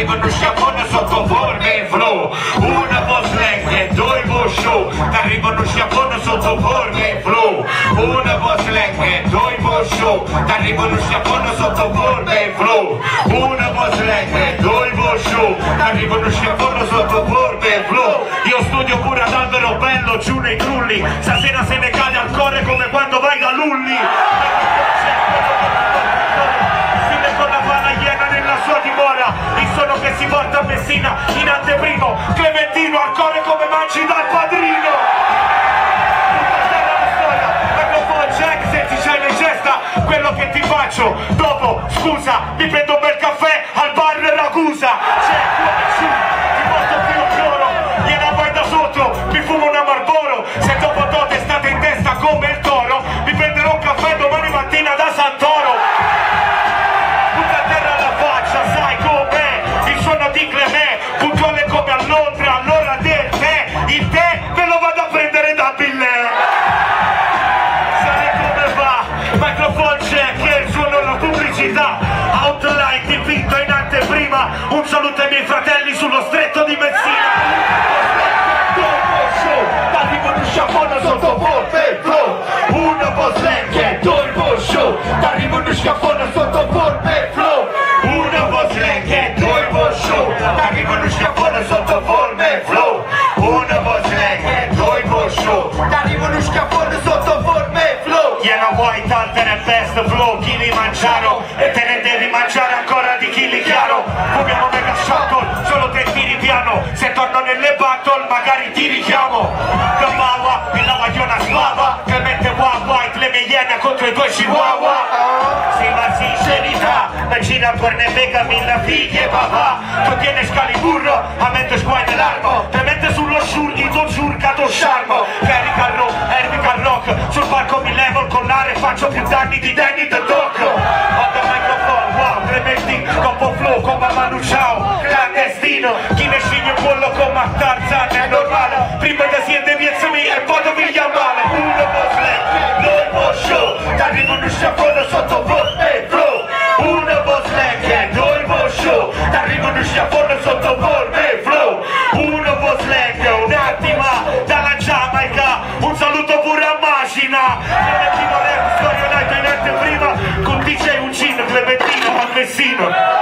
t'arriva uno sciacquone sotto forme e flow, una po' slang e due po' show, t'arriva uno sciacquone sotto forme e flow, una po' slang e due po' show, t'arriva uno sciacquone sotto forme e flow, una po' slang e due po' show, t'arriva uno sciacquone sotto forme e flow. Io studio pure ad Albero Bello giù nei trulli, stasera se ne cade al cuore come quando vai da Lulli. Stile con la pala iena nella sua dimora, il suono che si porta a Messina in anteprimo, Clementino al cuore come mangi dal padrino. Jack, se ti c'hai in gesta quello che ti faccio dopo, scusa, mi prendo un bel caffè al bar Ragusa, c'è cuore su, ti porto più un cloro, gliela vai da sotto, mi fumo una Marlboro, se dopo dote state in testa come il toro, mi prenderò un caffè domani mattina da Santoro. Butta a terra la faccia, sai com'è, il suono di Clemè, puntuale come a Londra, all'ora del tè, il tè ve lo vado a prendere da Billè. Microphone check, che il suono la pubblicità, outline dipinto in anteprima, un saluto ai miei fratelli sullo stretto di Messina. T'arriva uno sciacquone sotto forte e flow, una po' slang e due po' show, t'arriva uno sciacquone sotto forte e flow, una po' slang e due po' show, t'arriva uno sciacquone sotto forte e flow, una po' slang e due po' show, t'arriva uno sciacquone sotto forte e flow. Gliela vuoi tante best flow, chili mangiaro e te ne devi mangiare ancora di chili chiaro. Fumiamo mega shotgun, solo te tiri piano, se torno nelle battle magari ti richiamo. Gambawa, mi lava io una slava, Clemente White, le mie iene contro i tuoi chihuahua. Sì ma sincerità, vicina torne mega mille figlie papà, tu tieni scaliburro, a mente squai nell'armo, te mette sullo shurgito giurcato sciarmo, Erica Rock, sul palco mi levo il collare, faccio più danni di Danny the Dog. Ho the microphone, wow, Clementi, compo flow come Manu Ciao, clandestino, chi ne sceglie quello come Tarzan è normale, prima da siete piazzami e poi vi chiamare, uno po' slang, due po' show, t'arriva uno sciacquone sotto forte e flow, uno po' slang, due po' show, t'arriva uno sciacquone sotto forte e flow, uno po' slang, un'attima dalla Giamaica, un saluto pure a Macina, Clementino Rap, storia in anteprima, con DJ Uncino, Clementino al Messino.